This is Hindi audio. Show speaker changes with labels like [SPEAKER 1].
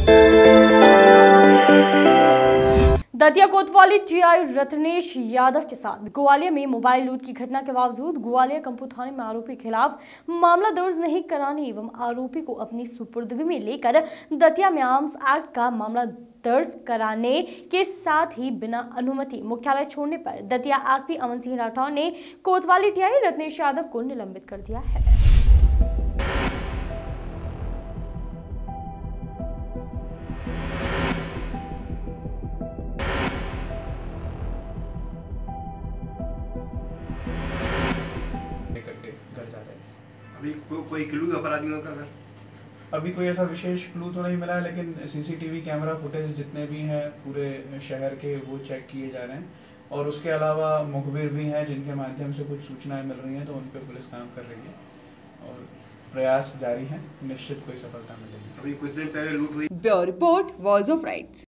[SPEAKER 1] दतिया कोतवाली टीआई रत्नेश यादव के साथ ग्वालियर में मोबाइल लूट की घटना के बावजूद ग्वालियर कंपू थाने में आरोपी के खिलाफ मामला दर्ज नहीं कराने एवं आरोपी को अपनी सुपुर्दगी में लेकर दतिया में आर्म्स एक्ट का मामला दर्ज कराने के साथ ही बिना अनुमति मुख्यालय छोड़ने पर दतिया एसपी अमन सिंह राठौर ने कोतवाली टीआई रत्नेश यादव को निलंबित कर दिया है।
[SPEAKER 2] घर जा रहे हैं।
[SPEAKER 3] अभी कोई क्लू अपराधियों का?
[SPEAKER 2] अभी कोई ऐसा विशेष क्लू तो नहीं मिला है, लेकिन सीसीटीवी कैमरा फुटेज जितने भी हैं पूरे शहर के वो चेक किए जा रहे हैं और उसके अलावा मुखबिर भी हैं जिनके माध्यम से कुछ सूचनाएं मिल रही हैं, तो उन पर पुलिस काम कर रही है और प्रयास जारी हैं। निश्चित कोई सफलता मिलेगी।
[SPEAKER 3] अभी कुछ दिन पहले लूट हुई।
[SPEAKER 4] Bureau report, voice of rights.